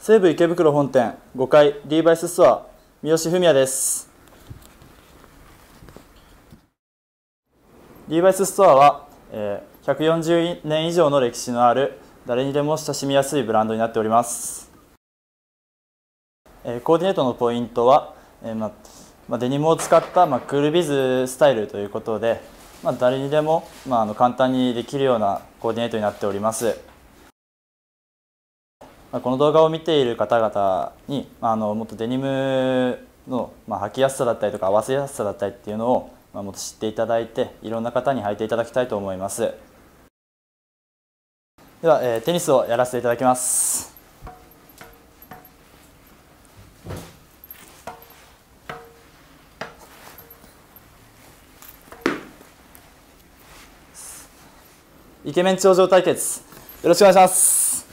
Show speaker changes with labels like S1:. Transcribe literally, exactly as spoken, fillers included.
S1: 西武池袋本店ごかいリーバイスストア三好文也です。リーバイスストアは、えー、ひゃくよんじゅうねん以上の歴史のある誰にでも親しみやすいブランドになっております。えー、コーディネートのポイントは、えーままあ、デニムを使った、まあ、クールビズスタイルということで、まあ、誰にでも、まあ、あの簡単にできるようなコーディネートになっております。この動画を見ている方々にあのもっとデニムの、まあ、履きやすさだったりとか合わせやすさだったりっていうのを、まあ、もっと知っていただいていろんな方に履いていただきたいと思います。では、えー、テニスをやらせていただきます。イケメン頂上対決よろしくお願いします。